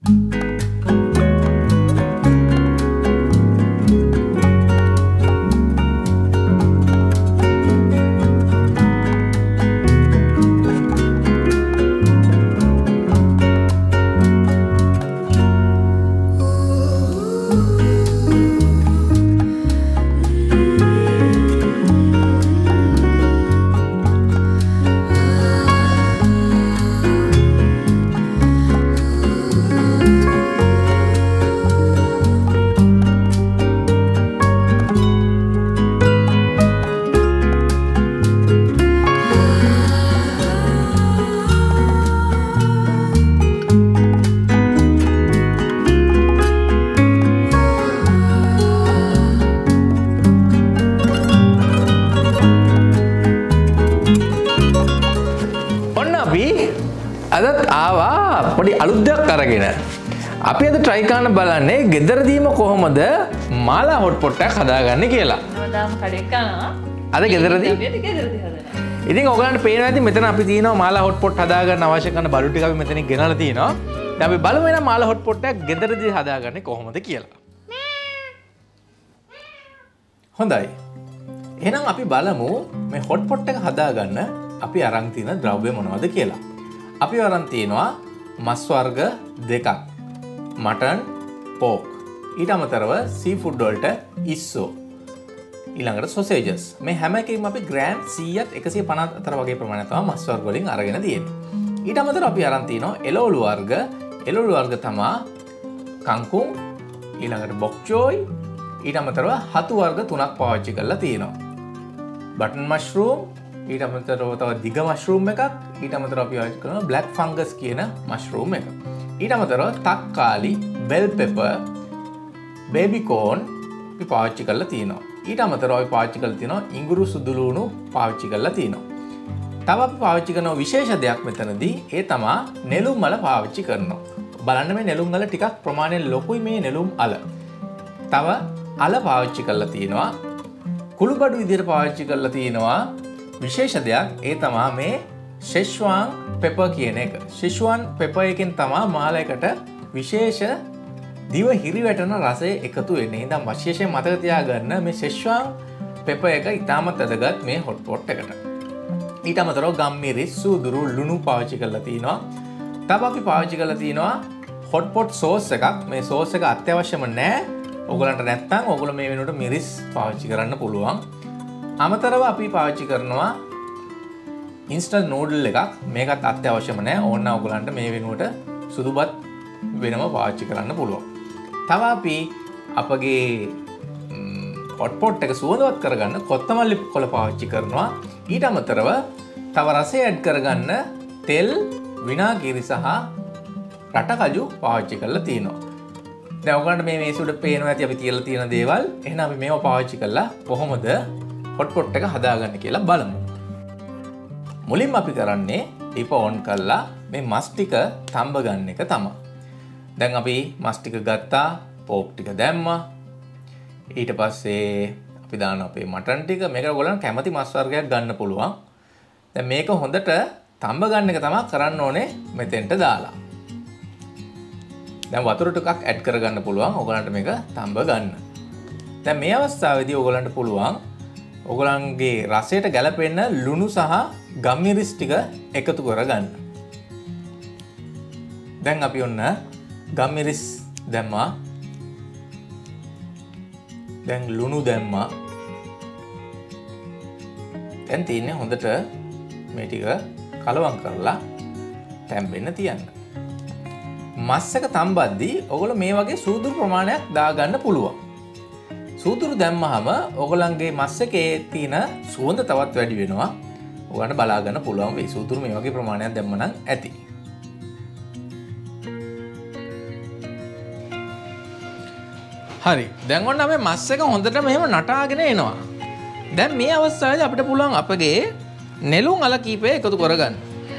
අදත් ආවා පොඩි අලුත් දෙයක් අරගෙන. අපි අද try කරන්න බලන්නේ ගෙදරදීම කොහොමද මාලා හොට් පොට් එකක් හදාගන්නේ කියලා. මම කඩේ කරනවා. අද ගෙදරදී? අපි ගෙදරදී හදනවා. ඉතින් ඔයගලන්ට පේනවා ඇති මෙතන අපි තියෙනවා මාලා හොට් පොට් හදාගන්න අවශ්‍ය කරන බඩු ටික අපි මෙතනින් ගෙනල්ලා තියෙනවා. දැන් අපි බලමු එන මාලා හොට් පොට් එකක් ගෙදරදී හදාගන්නේ කොහොමද කියලා. හොඳයි. එහෙනම් අපි බලමු මේ හොට් පොට් එක හදාගන්න අපි අරන් තියෙන ද්‍රව්‍ය මොනවද කියලා. අපි අරන් තියෙනවා මස් වර්ග දෙකක්. Mutton, pork. ඊට අමතරව සීෆුඩ් වලට ඉස්සෝ. ඊළඟට සොසේජස්. මේ හැම එකකින්ම අපි ග්‍රෑම් 100ත් 150 අතර වගේ ප්‍රමාණයක් තමයි මස් වර්ග වලින් අරගෙන තියෙන්නේ. ඊට අමතරව අපි අරන් තියෙනවා එළවලු වර්ග. එළවලු වර්ග තමයි කංකුම්, ඊළඟට බොක් චෝයි, ඊට අමතරව හතු වර්ග 3ක් පාවිච්චි කරලා තියෙනවා. බටන් මෂ්රූම්, ඊට අමතරව තව දිග මෂ්රූම් එකක්, ඊට අමතරව අපි පාවිච්චි කරනවා බ්ලැක් ෆංගස් කියන මෂ්රූම් එක. ඊට අමතරව තක්කාලි, බෙල් පෙපර්, බේබි කෝන් අපි පාවිච්චි කරලා තියෙනවා. ඊට අමතරව අපි පාවිච්චි කරලා තියෙනවා ඉඟුරු සුදුලුණු පාවිච්චි කරලා තියෙනවා. තව අපි පාවිච්චි කරන විශේෂ දෙයක් මෙතනදී ඒ තමයි නෙළුම් මල පාවිච්චි කරනවා. බලන්න මේ නෙළුම් මල ටිකක් ප්‍රමාණයෙන් ලොකුයි මේ නෙළුම් අල. තව අල පාවිච්චි කරලා තියෙනවා. කුළුබඩු විදිහට පාවිච්චි කරලා තියෙනවා. විශේෂ දෙයක් ඒ තමයි මේ ෂෙස්වාන් පෙපර් කියන එක. ෂෙස්වාන් පෙපර් එකෙන් තමයි මාලයකට විශේෂ දිව හිරිවැටෙන රසය එකතු වෙන්නේ. ඉතින් විශේෂයෙන් මතක තියාගන්න මේ ෂෙස්වාන් පෙපර් එක ඉතාමත් වැදගත් මේ හොට් පොට් එකට. ඊට අමතරව ගම්මිරිස්, සූදුරු, ලුණු පාවිච්චි කරලා තිනවා. තව අපි පාවිච්චි කරලා තිනවා හොට් පොට් සෝස් එකක්. මේ සෝස් එක අත්‍යවශ්‍යම නෑ. ඔයගලන්ට නැත්තම් ඔයගොල්ලෝ මේ වෙනුවට මිරිස් පාවිච්චි කරන්න පුළුවන්. අමතරව අපි පාවිච්චි කරනවා ඉන්ස්ටන්ට් නූඩල් එකක්. මේකත් අත්‍යවශ්‍යම නෑ. ඕන්න ඔයගලන්ට මේ වෙනුවට සුදුබත් වෙනම පාවිච්චි කරන්න පුළුවන්. තව අපි අපගේ හොට් පොට් එක සුවඳවත් කරගන්න කොත්තමල්ලි කොළ පාවිච්චි කරනවා. ඊට අමතරව තව රසය ඇඩ් කරගන්න තෙල්, විනාගිරි සහ රටකජු පාවිච්චි කරලා තියෙනවා. දැන් ඔයගලන්ට මේ මේසෙ උඩ පේනවා ඇති අපි තියලා තියෙන දේවල්. එහෙනම් අපි මේව පාවිච්චි කරලා කොහොමද හොට් පොට් එක හදාගන්නේ කියලා බලමු. මුලින්ම අපි කරන්නේ දීප ඔන් කරලා මේ මස් ටික තඹ ගන්න එක තමයි. දැන් අපි මස් ටික ගත්තා, පෝක් ටික දැම්මා. ඊට පස්සේ අපි දානවා අපේ මටන් ටික. මේක ඔයගොල්ලන් කැමති මස් වර්ගයක් ගන්න පුළුවන්. දැන් මේක හොඳට තඹ ගන්න එක තමයි කරන්න ඕනේ මෙතෙන්ට දාලා. දැන් වතුර ටිකක් ඇඩ් කරගන්න පුළුවන් ඔයගලන්ට මේක තඹ ගන්න. දැන් මේ අවස්ථාවේදී ඔයගලන්ට පුළුවන් ඔයගලන්ගේ රසයට ගැලපෙන්න ලුණු සහ ගම්මිරිස් ටික එකතු කරගන්න. දැන් අපි ඔන්න ගම්මිරිස් දැම්මා. දැන් ලුණු දැම්මා. දැන් තියෙන්නේ හොඳට මේ ටික කලවම් කරලා තැම්බෙන්න තියන්න. මස් එක තම්බද්දී ඔයගොල්ලෝ මේ වගේ සූදුරු ප්‍රමාණයක් දාගන්න පුළුවන්. සූදුරු දැම්මහම ඔයගොල්ලන්ගේ මස් එකේ තියෙන සුවඳ තවත් වැඩි වෙනවා. ඔයගොල්ලන්ට බලා ගන්න පුළුවන් මේ සූදුරු මේ වගේ ප්‍රමාණයක් දැම්ම නම් ඇති. හරි. දැන් ඔන්න මේ මස් එක හොඳට මෙහෙම නටාගෙන එනවා. දැන් මේ අවස්ථාවේදී අපිට පුළුවන් අපගේ නෙළුම් අල කීපය එකතු කරගන්න.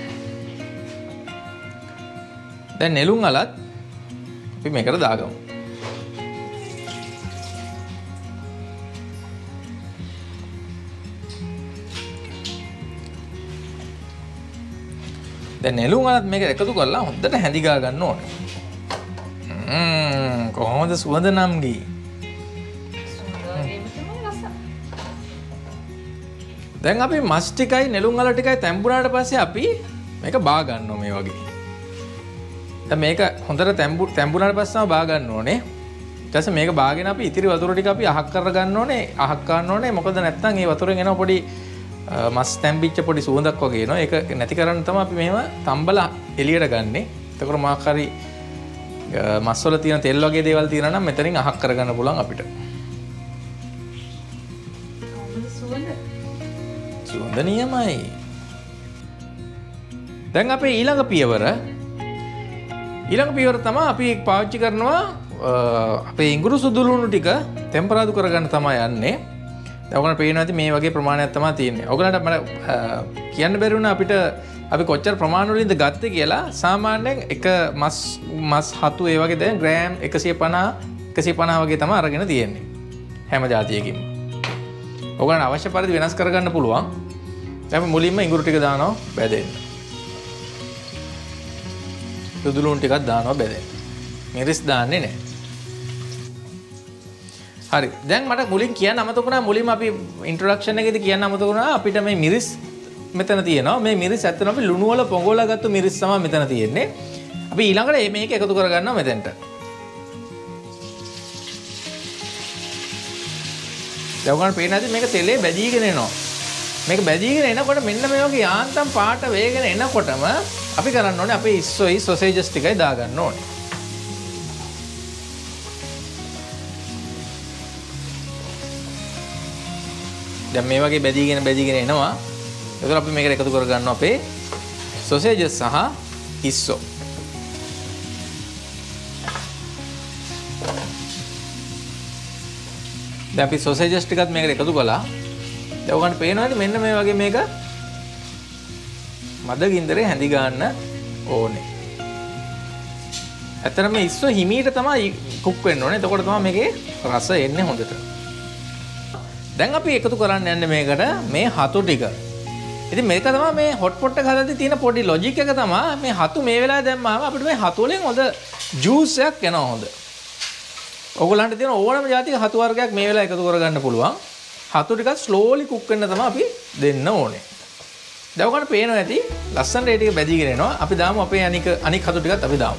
දැන් නෙළුම් අලත් අපි මේකට දාගමු. දැන් නෙළුම් අලත් මේක එකතු කරලා හොඳට හැඳි ගා ගන්න ඕනේ. කොහොමද සුවඳ නම් ගී? දැන් අපි මස් ටිකයි නෙළුම් අල ටිකයි තැඹුණාට පස්සේ අපි මේක බා ගන්නවා මේ වගේ. දැන් මේක හොඳට තැඹුණාට පස්සේ තමයි බා ගන්න ඕනේ. ඊට පස්සේ මේක බාගෙන අපි ඉතිරි වතුර ටික අපි අහක් කර ගන්න ඕනේ. අහක් ගන්න ඕනේ. මොකද නැත්නම් ඒ වතුරෙන් එන පොඩි මස් තැම්බිච්ච පොඩි සුවඳක් වගේ එනවා. ඒක නැති කරන්න තමයි අපි මෙහෙම තම්බලා එළියට ගන්නෙ. එතකොට මොකක් හරි මස් වල තියෙන තෙල් වගේ දේවල් තියෙනවා නම් මෙතනින් අහක් කරගන්න පුළුවන් අපිට. සුවඳ නියමයි. දැන් අපේ ඊළඟ පියවර තමයි අපි පාවිච්චි කරනවා අපේ ඉඟුරු සුදුලුණු ටික ටෙම්පරාදු කරගන්න තමයි යන්නේ. දැන් ඔයගොල්ලන්ට පේනවා ඇති මේ වගේ ප්‍රමාණයක් තමයි තියෙන්නේ. ඔයගොල්ලන්ට මම කියන්න බැරි වුණා අපිට අපි කොච්චර ප්‍රමාණ වලින්ද ගත්තේ කියලා. සාමාන්‍යයෙන් එක මස් හතු ඒ වගේ දැන් ග්‍රෑම් 150 වගේ තමයි අරගෙන තියෙන්නේ. හැම જાතියකින්ම. ඔයගොල්ලන්ට අවශ්‍ය පරිදි වෙනස් කරගන්න පුළුවන්. දැන් අපි මුලින්ම ඉඟුරු ටික දානවා බැදෙන්න. සුදුලුණු ටිකක් දානවා බැදෙන්න. මිරිස් දාන්නේ නැහැ. හරි. දැන් මට මුලින් කියන්න අමතක වුණා මුලින්ම අපි ඉන්ට්‍රොඩක්ෂන් එකේදී කියන්න අමතක වුණා අපිට මේ මිරිස් මෙතන තියෙනවා. මේ මිරිස් ඇත්තටම අපි ලුණු වල පොඟවලා ගත්ත මිරිස් තමයි මෙතන තියෙන්නේ. අපි ඊළඟට මේක එකතු කරගන්නවා මෙතෙන්ට. දැන් ඔයගොල්ලෝ පේන හැටි මේක තෙලේ බැදීගෙන එනවා. මේක බැදීගෙන එනකොට මෙන්න මේ වගේ යාන්තම් පාට වේගෙන එනකොටම අපි කරන්න ඕනේ අපේ ඉස්සොයි සොසේජස් ටිකයි දාගන්න ඕනේ. දැන් මේ වගේ බැදීගෙන එනවා. එතකොට අපි මේකට එකතු කර ගන්නවා අපේ සොසේජස් සහ ඉස්සෝ. දැන් අපි සොසේජස් ටිකත් මේකට එකතු කළා. දැන් ඔයගොල්ලන්ට පේනවාද මෙන්න මේ වගේ මේක මද ගින්දරේ හැඳි ගන්න ඕනේ. ඇත්තටම මේ ඉස්සෝ හිමීට තමයි කුක් වෙන්න ඕනේ. එතකොට තමයි මේකේ රස එන්නේ හොඳට. දැන් අපි එකතු කරන්න යන්නේ මේකට මේ හතු ටික. ඉතින් මේක තමයි මේ හොට් පොට් එක හදද්දී තියෙන පොඩි ලොජික් එක තමයි මේ හතු මේ වෙලාවේ දැම්මාම අපිට මේ හතු වලින් හොඳ ජූස් එකක් එනවා හොඳ. ඔයගොල්ලන්ට තියෙන ඕනම જાතික හතු වර්ගයක් මේ වෙලාවේ එකතු කරගන්න පුළුවන්. හතු ටිකක් ස්ලෝලි කුක් වෙන්න තමයි අපි දෙන්න ඕනේ. දැන් ඔයගොල්ලන්ට පේනවා ඇති ලස්සනට ඒ ටික බැදීගෙන එනවා. අපි දාමු අපේ අනික් හතු ටිකත් අපි දාමු.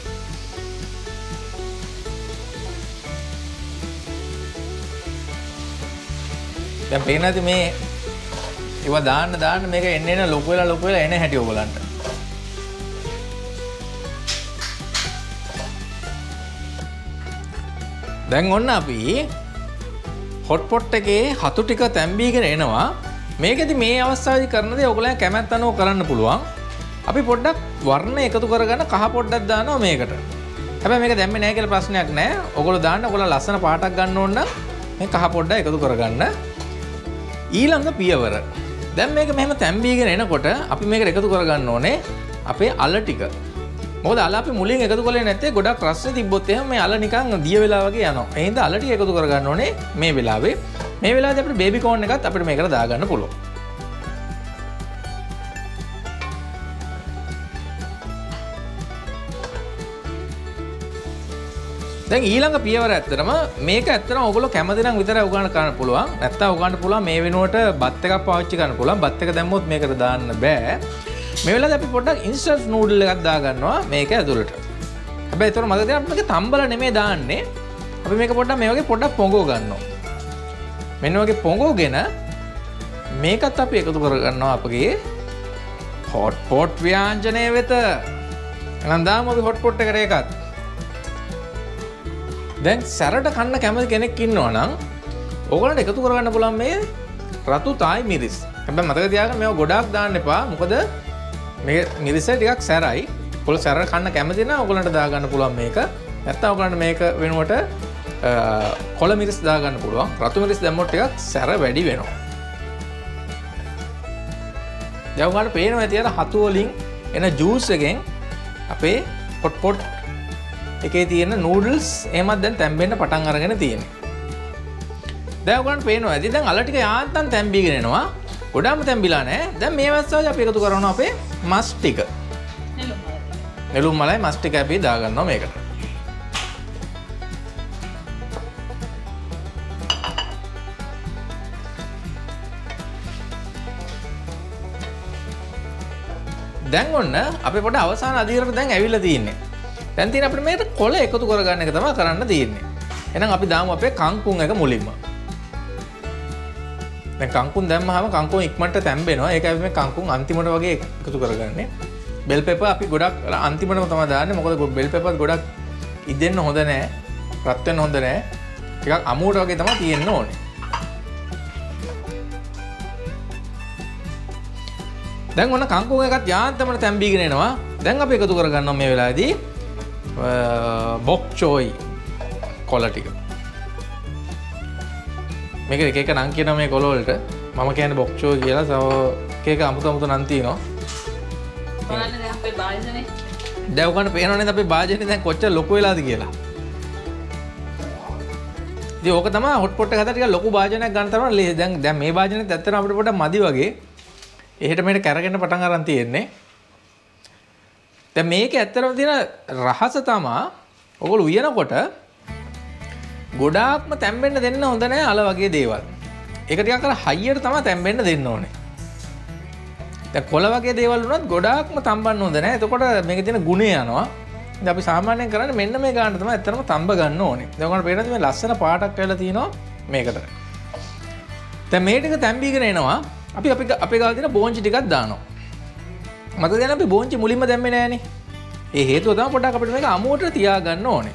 දැන් පේන ඇති මේ ඒවා දාන්න මේක එන්න ලොකු වෙලා එන හැටි ඔයගලන්ට. දැන් ඔන්න අපි හොට් පොට් එකේ හතු ටික තැම්බීගෙන එනවා. මේකෙදි මේ අවස්ථාවේදී කරන දේ ඔයගලයන් කැමැත්ත අනුව කරන්න පුළුවන්. අපි පොඩ්ඩක් වර්ණ එකතු කරගෙන කහ පොඩ්ඩක් දානවා මේකට. හැබැයි මේක දැම්මේ නැහැ කියලා ප්‍රශ්නයක් නැහැ. ඔයගොල්ලෝ දාන්න ඔයගොල්ලෝ ලස්සන පාටක් ගන්න ඕන නම් මේ කහ පොඩ්ඩක් එකතු කරගන්න. ඊළඟ පියවර. දැන් මේක මෙහෙම තැම්බීගෙන එනකොට අපි මේකට එකතු කරගන්න ඕනේ අපේ අල ටික. මොකද අල අපි මුලින් එකතු කළේ නැත්තේ ගොඩක් රස්නේ තිබ්බොත් එහෙම මේ අල නිකන් දිය වෙලා වගේ යනවා. ඒ හින්දා අල ටික එකතු කරගන්න ඕනේ මේ වෙලාවේ. මේ වෙලාවේදී අපිට බේබි කෝන් එකත් අපිට මේකට දාගන්න පුළුවන්. දැන් ඊළඟ පියවර ඇත්තටම මේක ඇත්තටම ඔයගොල්ලෝ කැමති නම් විතරයි උගන්න කරන්න පුළුවන්. නැත්තම් උගන්න පුළුවන් මේ වෙනුවට බත් එකක් පාවිච්චි කරන්න පුළුවන්. බත් එක දැම්මොත් මේකට දාන්න බෑ. මේ වෙලාවේ අපි පොඩ්ඩක් ඉන්ස්ටන්ට් නූඩල් එකක් දාගන්නවා මේක ඇතුළට. හැබැයි ඒතර මතක තියාගන්න මේක තම්බලා නෙමෙයි දාන්නේ. අපි මේක පොඩ්ඩක් මේ වගේ පොඩ්ඩක් පොඟව ගන්නවා. මෙන්න වගේ පොඟවගෙන මේකත් අපි එකතු කරගන්නවා අපගේ හොට් පොට් ව්‍යාංජනය වෙත. එහෙනම් දාමු අපි හොට් පොට් එකට ඒකත්. දැන් සැරට කන්න කැමති කෙනෙක් ඉන්නවා නම් ඕගොල්ලන්ට එකතු කරගන්න පුළුවන් මේ රතු තායි මිරිස්. හැබැයි මතක තියාගන්න මේවා ගොඩාක් දාන්න එපා. මොකද මේ මිරිස ටිකක් සැරයි. ඔයගොල්ලෝ සැර කන්න කැමති නම් ඕගොල්ලන්ට දාගන්න පුළුවන් මේක. නැත්නම් ඕගොල්ලන්ට මේක වෙනුවට කොළ මිරිස් දාගන්න පුළුවන්. රතු මිරිස් දැම්මොත් ටිකක් සැර වැඩි වෙනවා. දැන් ඔයාලට පේනවා ඇති අර හතු වලින් එන ජූස් එකෙන් අපේ හොට් පොට් එකේ තියෙන නූඩල්ස් එහෙමත් දැන් තැම්බෙන්න පටන් අරගෙන තියෙනවා. දැන් ඔයගොල්ලන්ට පේනවා ඇති දැන් අල ටික යාන්තම් තැම්බීගෙන එනවා. ගොඩාම තැම්බිලා නැහැ. දැන් මේ අවස්ථාවේ අපි එකතු කරනවා අපේ මස් ටික. නෙළුම් මලයි මස් ටික අපි දාගන්නවා මේකට. දැන් ඔන්න අපි පොඩ අවසාන අදියරට දැන් ඇවිල්ලා තියෙන්නේ. දැන් තියෙන අපිට මේකට කොළ එකතු කරගන්න එක තමයි කරන්න තියෙන්නේ. එහෙනම් අපි දාමු අපේ කංකුන් එක මුලින්ම. දැන් කංකුන් දැම්මහම කංකුන් ඉක්මනට තැම්බෙනවා. ඒකයි අපි මේ කංකුන් අන්තිමට වගේ එකතු කරගන්නේ. බෙල් පෙපර් අපි ගොඩක් අන්තිමටම තමයි දාන්නේ. මොකද බෙල් පෙපර් ගොඩක් ඉදෙන්න හොඳ නැහැ. රත් වෙන්න හොඳ නැහැ. ටිකක් අමුවට වගේ තමයි තියෙන්න ඕනේ. දැන් ඔන්න කංකුන් එකත් යාන්තමට තැම්බීගෙන එනවා. දැන් අපි එකතු කරගන්නවා මේ වෙලාවේදී බොක් චෝයි කොළ ටික. මේක එක එක නම් කියනවා මේ කොළ වලට. මම කියන්නේ බොක් චෝයි කියලා. තව එක එක අමුතු නම් තියෙනවා. බලන්න දැන් අපේ භාජනේ. දැන් ඔයගොල්ලන්ට පේනවනේ අපේ භාජනේ දැන් කොච්චර ලොකු වෙලාද කියලා. ඉතින් ඕක තමයි හොට් පොට් එක හදලා ටික ලොකු භාජනයක් ගන්න තරම දැන් මේ භාජනෙත් ඇත්තටම අපිට පොඩ්ඩක් මදි වගේ. එහෙට මෙහෙට කැරගෙන පටන් අරන් තියෙන්නේ. දැන් මේකේ ඇත්තටම තියෙන රහස තමයි ඔයගොල්ලෝ උයනකොට ගොඩාක්ම තැම්බෙන්න දෙන්න හොඳ නැහැ අල වගේ දේවල්. ඒක ටිකක් අර හයියට තමයි තැම්බෙන්න දෙන්න ඕනේ. දැන් කොළ වගේ දේවල් වුණත් ගොඩාක්ම තම්බන්න හොඳ නැහැ. එතකොට මේකේ තියෙන ගුණය යනවා. ඉතින් අපි සාමාන්‍යයෙන් කරන්නේ මෙන්න මේ ගාන තමයි ඇත්තටම තම්බ ගන්න ඕනේ. දැන් ඔයාලට පේනද මේ ලස්සන පාටක් වෙලා තියෙනවා මේකට. දැන් මේ ටික තැම්බීගෙන එනවා. අපි අපේ ගාව තියෙන බෝංචි ටිකක් දානවා. මතක තියාගන්න අපි බෝංචි මුලින්ම දැම්මේ නෑනේ. ඒ හේතුව තමයි පොඩ්ඩක් අපිට මේක අමුවට තියාගන්න ඕනේ.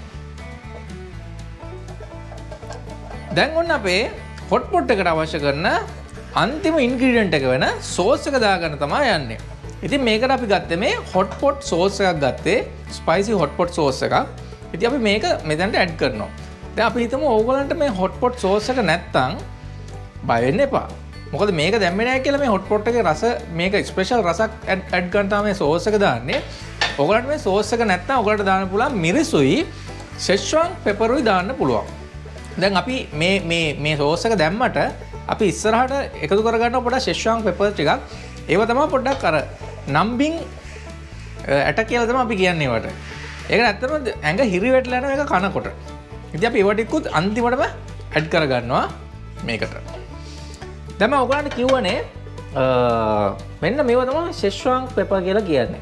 දැන් ඔන්න අපේ හොට් පොට් එකට අවශ්‍ය කරන අන්තිම ඉන්ග්‍රීඩියන්ට් එක වෙන සෝස් එක දාගන්න තමයි යන්නේ. ඉතින් මේකට අපි ගත්තේ මේ හොට් පොට් සෝස් එකක් ගත්තේ ස්පයිසි හොට් පොට් සෝස් එකක්. ඉතින් අපි මේක මෙතනට ඇඩ් කරනවා. දැන් අපි හිතමු ඕගොල්ලන්ට මේ හොට් පොට් සෝස් එක නැත්තම් බය වෙන්න එපා. මොකද මේක දැම්මේ නැහැ කියලා මේ හොට් පොට් එකේ රස මේක ස්පෙෂල් රසක් ඇඩ් කරන් තමයි මේ සෝස් එක දාන්නේ. ඔයගලන්ට මේ සෝස් එක නැත්නම් ඔයගලන්ට දාන්න පුළුවන් මිරිසුයි සෙච්වාන් පෙපරුයි දාන්න පුළුවන්. දැන් අපි මේ සෝස් එක දැම්මට අපි ඉස්සරහට එකතු කරගන්න පොඩ්ඩක් සෙච්වාන් පෙපර් ටිකක්. ඒව තමයි පොඩ්ඩක් අර නම්බින් ඇට කියලා තමයි අපි කියන්නේ ඒවට. ඒක ඇත්තටම ඇඟ හිරි වැටලා යන එක කනකොට. ඉතින් අපි ඒව ටිකුත් අන්තිමටම ඇඩ් කරගන්නවා මේකට. දැන් මම ඔයගලන්ට කිව්වනේ මෙන්න මේව තමයි සෙච්වාන් පෙපර් කියලා කියන්නේ.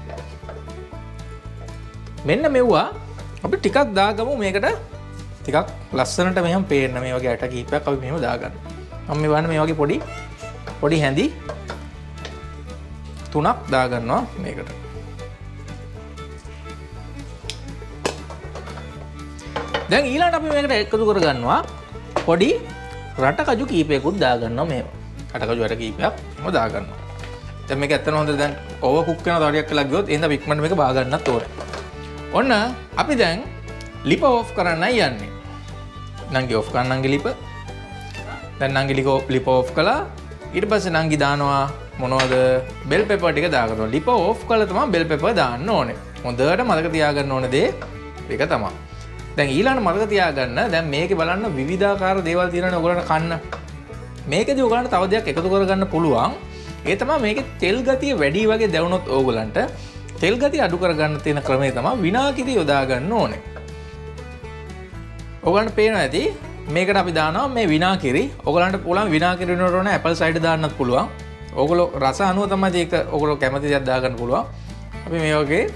මෙන්න මෙව්වා අපි ටිකක් දාගමු මේකට ටිකක් ලස්සනට මෙහෙම පේන්න මේ වගේ ඇට කීපයක් අපි මෙහෙම දාගන්න. මම මේ වань මේ වගේ පොඩි හැඳි 3ක් දාගන්නවා මේකට. දැන් ඊළඟට අපි මේකට එකතු කරගන්නවා පොඩි රටකජු කීපයකුත් දාගන්නවා මේව. රටකජු අර කීපයක් මම දාගන්නවා. දැන් මේක ඇත්තම හොඳට දැන් ඕවර් කුක් වෙනවා තවටියක් කළා ගියොත් එහෙනම් අපි ඉක්මනට මේක බා ගන්නත් ඕනේ. ඔන්න අපි දැන් ලිප ඕෆ් කරන්නයි යන්නේ. නංගි ඕෆ් කරන්න නංගි ලිප. දැන් නංගි ලිප ඕෆ් කළා. ඊට පස්සේ නංගි දානවා මොනවද බෙල් පෙපර් ටික දාගන්නවා. ලිප ඕෆ් කළා තමයි බෙල් පෙපර් දාන්න ඕනේ. හොඳට මතක තියාගන්න ඕනේ දේ ඒක තමයි. දැන් ඊළඟ මතක තියාගන්න දැන් මේකේ බලන්න විවිධාකාර දේවල් තියෙනවනේ ඔයගොල්ලන්ට කන්න. මේකදී ඔයගොල්ලන්ට තව දෙයක් එකතු කරගන්න පුළුවන්. ඒ තමයි මේකේ තෙල් ගතිය වැඩි වගේ දැවුනොත් ඕගොල්ලන්ට තෙල් ගතිය අඩු කරගන්න තියෙන ක්‍රමය තමයි විනාකිරි යොදා ගන්න ඕනේ. ඔයගොල්ලන්ට පේනවා ඇති මේකට අපි දානවා මේ විනාකිරි. ඔයගොල්ලන්ට පුළුවන් විනාකිරි වෙනකොට ඕන ඇපල් සයිඩර් දාන්නත් පුළුවන්. ඔයගොල්ලෝ රස අනුව තමයි ඒක ඔයගොල්ලෝ කැමති දේක් දාගන්න පුළුවන්. අපි මේ වගේ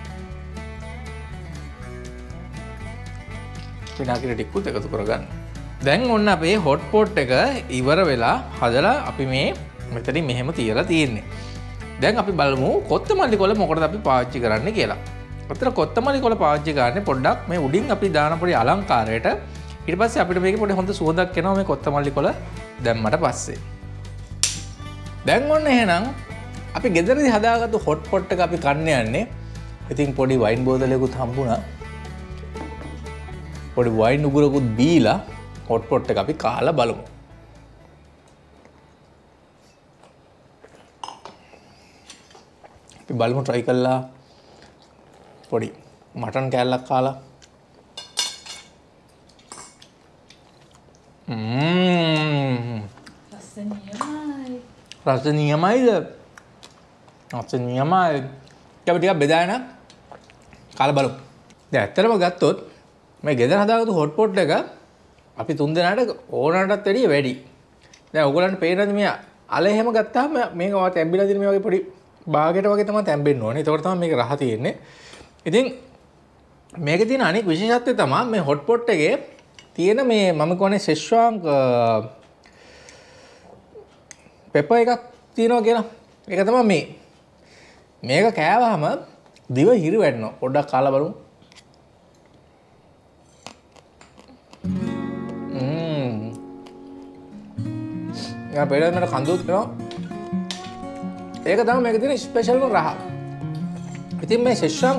විනාකිරි ටිකකුත් එකතු කරගන්න. දැන් ඔන්න අපේ හොට් පොට් එක ඉවර වෙලා හදලා අපි මේ මෙතනින් මෙහෙම තියලා තියෙන්නේ. දැන් අපි බලමු කොත්තමල්ලි කොළ මොකටද අපි පාවිච්චි කරන්නේ කියලා. අතන කොත්තමල්ලි කොළ පාවිච්චි කරන්නේ පොඩ්ඩක් මේ උඩින් අපි දාන පොඩි අලංකාරයට. ඊට පස්සේ අපිට මේකේ පොඩි හොඳ සුවඳක් එනවා මේ කොත්තමල්ලි කොළ දැම්මට පස්සේ. දැන් ඔන්න එහෙනම් අපි ගෙදරදී හදාගත්තු හොට් පොට් එක අපි කන්න යන්නේ. ඉතින් පොඩි වයින් බෝතලයකුත් හම්බුණා. පොඩි වයින් උගුරකුත් බීලා හොට් පොට් එක අපි කාලා බලමු. අපි බලමු try කළා පොඩි මටන් කෑල්ලක් කාලා. රස නියමයිද? රස නියමයි. අපි ටිකක් බෙදාගෙන කාලා බලමු. දැන් ඇත්තටම ගත්තොත් මේ ගෙදර හදාගත්තු හොට් පොට් එක අපි තුන් දෙනාට ඕනටත් වැඩිය වැඩි. දැන් ඔයගොල්ලන්ට පේනද මේ අල එහෙම ගත්තාම මේක වත් ඇබ්බිලා තියෙන මේ වගේ පොඩි බාගෙට වගේ තමයි තැම්බෙන්න ඕනේ. ඒතකොට තමයි මේක රහ තියෙන්නේ. ඉතින් මේකේ තියෙන අනෙක් විශේෂත්වය තමයි මේ හොට් පොට් එකේ තියෙන මේ මම කියන්නේ සෙස්වාන් පෙපර් එකක් තියෙනවා කියලා. ඒක තමයි මේ. මේක කෑවහම දිව හිරි වැටෙනවා. පොඩ්ඩක් කාලා බලමු. යා පෙරේද මට කඳුත් වෙනවා. ඒක තමයි මේකේ තියෙන ස්පෙෂල්ම රහ. ඉතින් මේ සෙස්වාන්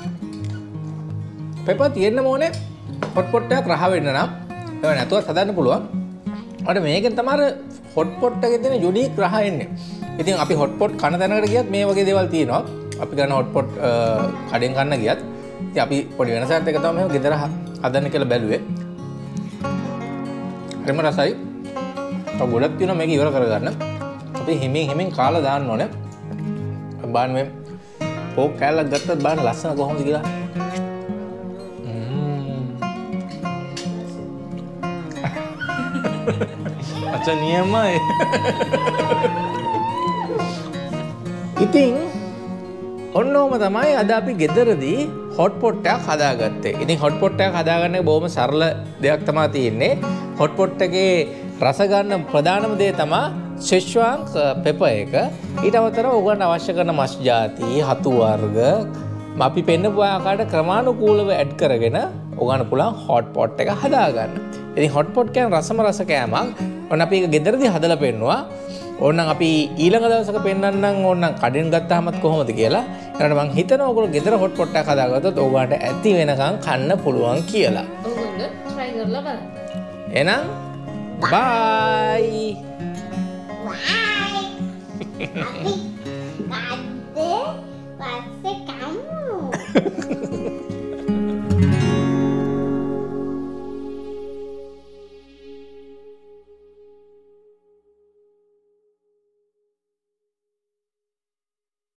පෙපර් තියෙන්න ඕනේ හොට් පොට් එකක් රහ වෙන්න නම්. ඒක නැතුවත් හදන්න පුළුවන්. අර මේකෙන් තමයි හොට් පොට් එකේ තියෙන යුනික් රහ එන්නේ. ඉතින් අපි හොට් පොට් කන තැනකට ගියත් මේ වගේ දේවල් තියෙනවා. අපි ගන්න හොට් පොට් කඩෙන් කන්න ගියත් ඉතින් අපි පොඩි වෙනසක් එක තමයි මේක ගෙදර හදන්න කියලා බැලුවේ. හරිම රසයි. තව ගොඩක් තියෙනවා මේක ඉවර කරගන්න. අපි හිමින් කාලා දාන්න ඕනේ. බලන්න මේ පෝක් කෑල්ලක් ගත්තත් බලන්න ලස්සන කොහොමද කියලා. අච්චා නියමයි. ඉතින් ඔන්නෝම තමයි අද අපි ගෙදරදී හොට් පොට් එකක් හදාගත්තේ. ඉතින් හොට් පොට් එකක් හදාගන්න එක බොහොම සරල දෙයක් තමයි තියෙන්නේ. හොට් පොට් එකේ රස ගන්න ප්‍රධානම දේ තමයි සෙස්වාන් පෙපර් එක. ඊට අමතරව ඔයගොල්ලන්ට අවශ්‍ය කරන මස් ಜಾති, හතු වර්ග අපි පෙන්නපු ආකාරයට ක්‍රමානුකූලව ඇඩ් කරගෙන ඔයගොල්ලන්ට පුළුවන් හොට් පොට් එක හදාගන්න. ඉතින් හොට් පොට් කියන්නේ රසම රස කෑමක්. ඔන්න අපි ඒක ගෙදරදී හදලා පෙන්නවා. ඕනනම් අපි ඊළඟ දවසක පෙන්වන්නම් ඕනනම් කඩෙන් ගත්තාමත් කොහොමද කියලා. ඊට මම හිතනවා ඔයගොල්ලෝ ගෙදර හොට් පොට් එකක් හදාගත්තොත් ඔයගොල්ලන්ට ඇති වෙනකන් කන්න පුළුවන් කියලා. ඔයගොල්ලෝ try කරලා බලන්න. එහෙනම් bye. Bye. Abi, pasti kamu.